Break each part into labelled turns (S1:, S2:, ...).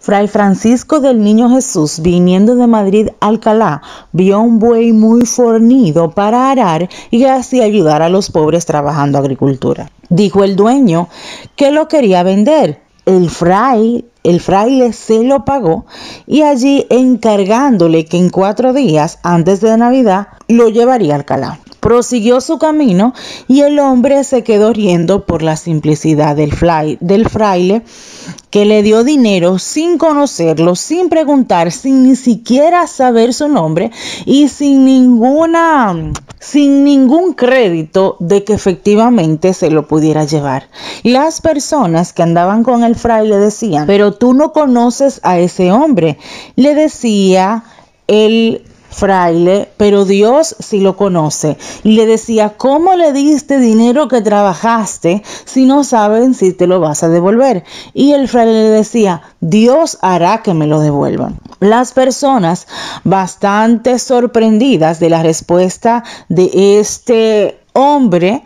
S1: Fray Francisco del Niño Jesús, viniendo de Madrid a Alcalá, vio un buey muy fornido para arar y así ayudar a los pobres trabajando agricultura. Dijo el dueño que lo quería vender. El fraile se lo pagó y allí encargándole que en 4 días antes de Navidad lo llevaría a Alcalá. Prosiguió su camino y el hombre se quedó riendo por la simplicidad del fraile, que le dio dinero sin conocerlo, sin preguntar, sin ni siquiera saber su nombre y sin ningún crédito de que efectivamente se lo pudiera llevar. Las personas que andaban con el fraile decían: pero tú no conoces a ese hombre. Le decía el fraile: pero Dios sí lo conoce. Y le decía: ¿cómo le diste dinero que trabajaste si no saben si te lo vas a devolver? Y el fraile le decía: Dios hará que me lo devuelvan. Las personas, bastante sorprendidas de la respuesta de este hombre,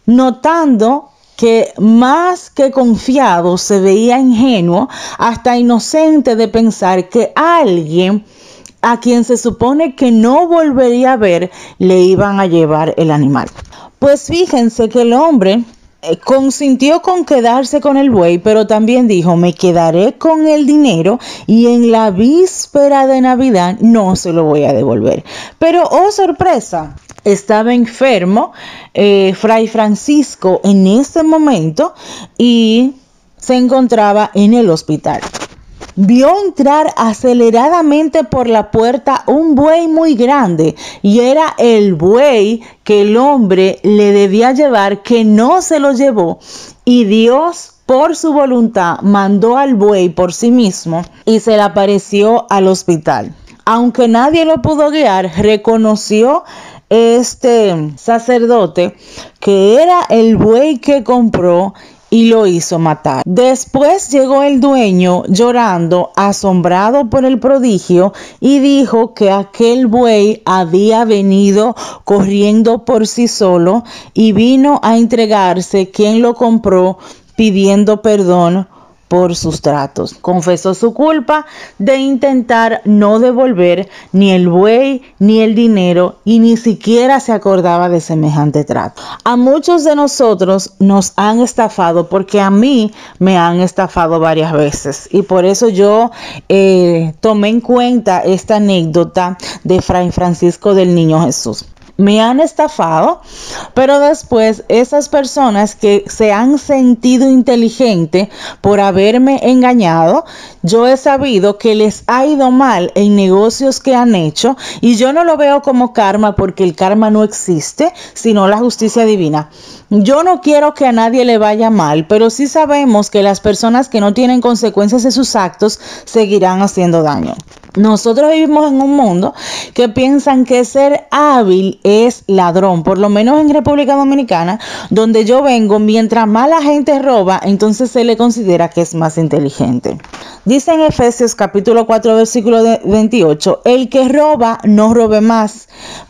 S1: notando que más que confiado se veía ingenuo, hasta inocente de pensar que alguien a quien se supone que no volvería a ver le iban a llevar el animal. Pues fíjense que el hombre consintió con quedarse con el buey, pero también dijo: me quedaré con el dinero y en la víspera de Navidad no se lo voy a devolver. Pero oh sorpresa, estaba enfermo Fray Francisco en ese momento y se encontraba en el hospital. Vio entrar aceleradamente por la puerta un buey muy grande, y era el buey que el hombre le debía llevar, que no se lo llevó, y Dios por su voluntad mandó al buey por sí mismo y se le apareció al hospital. Aunque nadie lo pudo guiar, reconoció este sacerdote que era el buey que compró y lo hizo matar. Después llegó el dueño llorando, asombrado por el prodigio, y dijo que aquel buey había venido corriendo por sí solo y vino a entregarse quien lo compró, pidiendo perdón por sus tratos. Confesó su culpa de intentar no devolver ni el buey ni el dinero, y ni siquiera se acordaba de semejante trato. A muchos de nosotros nos han estafado, porque a mí me han estafado varias veces, y por eso yo tomé en cuenta esta anécdota de Fray Francisco del Niño Jesús. Me han estafado, pero después esas personas que se han sentido inteligentes por haberme engañado, yo he sabido que les ha ido mal en negocios que han hecho, y yo no lo veo como karma, porque el karma no existe, sino la justicia divina. Yo no quiero que a nadie le vaya mal, pero sí sabemos que las personas que no tienen consecuencias de sus actos seguirán haciendo daño. Nosotros vivimos en un mundo que piensan que ser hábil es ladrón. Por lo menos en República Dominicana, donde yo vengo, mientras más la gente roba, entonces se le considera que es más inteligente. Dice en Efesios capítulo 4 versículo 28: el que roba no robe más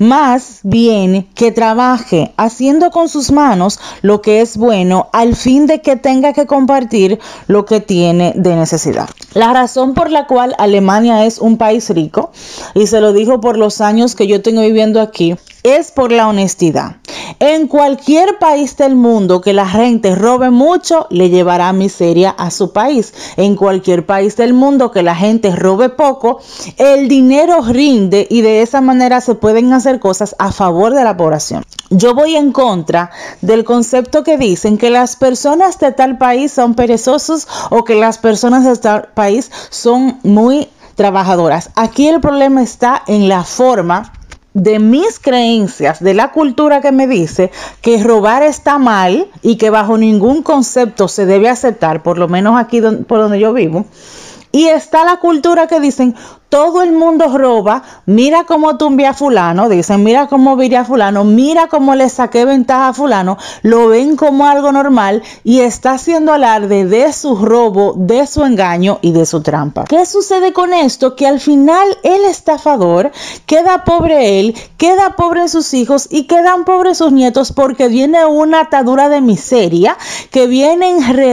S1: bien que trabaje, haciendo con sus manos lo que es bueno, al fin de que tenga que compartir lo que tiene de necesidad. La razón por la cual Alemania es un país rico, y se lo digo por los años que yo tengo viviendo aquí, es por la honestidad. En cualquier país del mundo que la gente robe mucho, le llevará miseria a su país. En cualquier país del mundo que la gente robe poco, el dinero rinde, y de esa manera se pueden hacer cosas a favor de la población. Yo voy en contra del concepto que dicen que las personas de tal país son perezosos, o que las personas de tal país son muy trabajadoras. Aquí el problema está en la forma de mis creencias, de la cultura que me dice que robar está mal y que bajo ningún concepto se debe aceptar, por lo menos aquí por donde yo vivo. Y está la cultura que dicen: todo el mundo roba, mira cómo tumbé a fulano, dicen, mira cómo viré a fulano, mira cómo le saqué ventaja a fulano, lo ven como algo normal y está haciendo alarde de su robo, de su engaño y de su trampa. ¿Qué sucede con esto? Que al final el estafador queda pobre él, queda pobre sus hijos y quedan pobres sus nietos porque viene una atadura de miseria que viene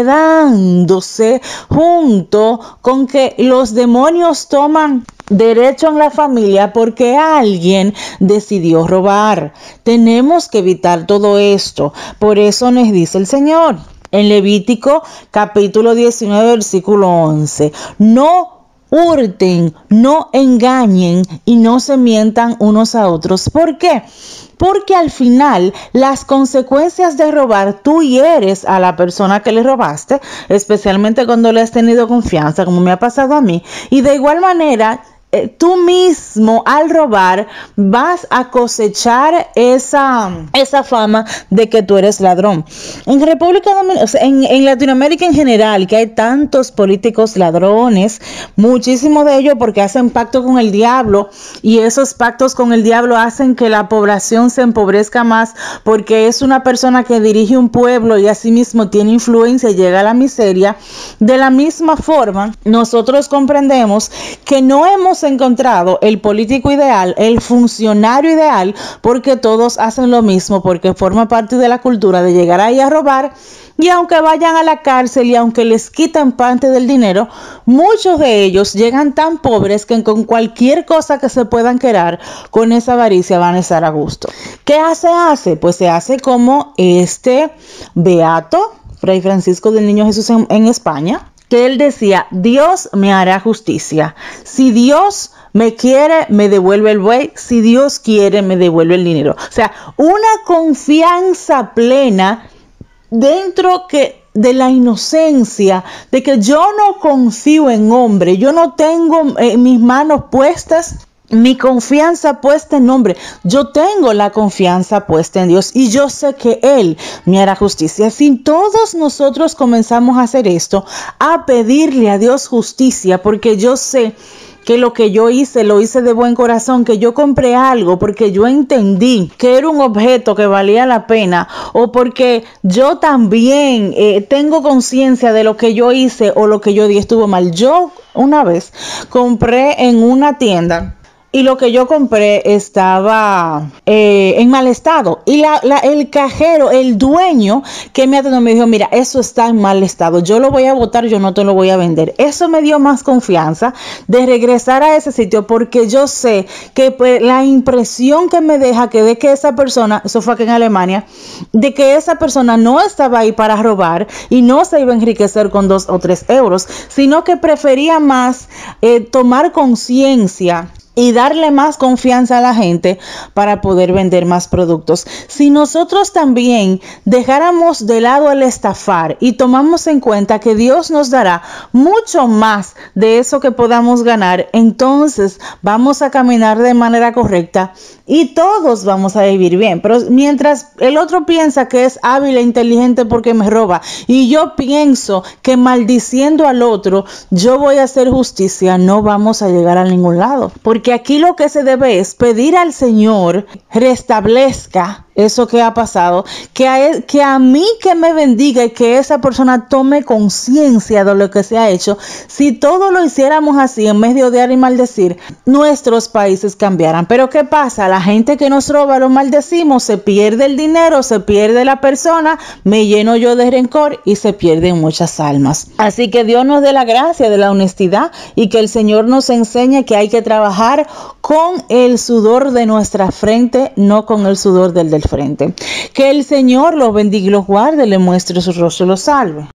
S1: enredándose junto con que los demonios toman derecho en la familia porque alguien decidió robar. Tenemos que evitar todo esto. Por eso nos dice el Señor en Levítico capítulo 19 versículo 11: no hurten, no engañen y no se mientan unos a otros. ¿Por qué? Porque al final las consecuencias de robar, tú hieres a la persona que le robaste, especialmente cuando le has tenido confianza, como me ha pasado a mí, y de igual manera tú mismo al robar vas a cosechar esa fama de que tú eres ladrón. En República Dominicana, o sea, en Latinoamérica en general, que hay tantos políticos ladrones, muchísimos de ellos porque hacen pacto con el diablo, y esos pactos con el diablo hacen que la población se empobrezca más porque es una persona que dirige un pueblo y asimismo tiene influencia y llega a la miseria. De la misma forma, nosotros comprendemos que no hemos encontrado el político ideal, el funcionario ideal, porque todos hacen lo mismo, porque forma parte de la cultura de llegar ahí a robar. Y aunque vayan a la cárcel y aunque les quitan parte del dinero, muchos de ellos llegan tan pobres que con cualquier cosa que se puedan quedar, con esa avaricia van a estar a gusto. ¿Qué se hace? Pues se hace como este beato, Fray Francisco del Niño Jesús en España, que él decía: Dios me hará justicia. Si Dios me quiere, me devuelve el buey. Si Dios quiere, me devuelve el dinero. O sea, una confianza plena dentro de la inocencia, de que yo no confío en hombre, yo no tengo mis manos puestas, mi confianza puesta en hombre. Yo tengo la confianza puesta en Dios y yo sé que Él me hará justicia. Si todos nosotros comenzamos a hacer esto, a pedirle a Dios justicia, porque yo sé que lo que yo hice, lo hice de buen corazón, que yo compré algo porque yo entendí que era un objeto que valía la pena, o porque yo también tengo conciencia de lo que yo hice o lo que yo di estuvo mal. Yo una vez compré en una tienda y lo que yo compré estaba en mal estado. Y el cajero, el dueño que me atendió me dijo: mira, eso está en mal estado, yo lo voy a botar, yo no te lo voy a vender. Eso me dio más confianza de regresar a ese sitio, porque yo sé que pues, la impresión que me deja que de que esa persona, eso fue aquí en Alemania, de que esa persona no estaba ahí para robar y no se iba a enriquecer con 2 o 3 euros, sino que prefería más tomar conciencia y darle más confianza a la gente para poder vender más productos. Si nosotros también dejáramos de lado el estafar y tomamos en cuenta que Dios nos dará mucho más de eso que podamos ganar, entonces vamos a caminar de manera correcta y todos vamos a vivir bien. Pero mientras el otro piensa que es hábil e inteligente porque me roba, y yo pienso que maldiciendo al otro yo voy a hacer justicia, no vamos a llegar a ningún lado. Porque aquí lo que se debe es pedir al Señor restablezca eso que ha pasado, que a mí que me bendiga y que esa persona tome conciencia de lo que se ha hecho. Si todos lo hiciéramos así, en vez de odiar y maldecir, nuestros países cambiaran. Pero ¿qué pasa? La gente que nos roba lo maldecimos, se pierde el dinero, se pierde la persona, me lleno yo de rencor y se pierden muchas almas. Así que Dios nos dé la gracia de la honestidad y que el Señor nos enseñe que hay que trabajar con el sudor de nuestra frente, no con el sudor del frente. Que el Señor los bendiga y los guarde, le muestre su rostro y los salve.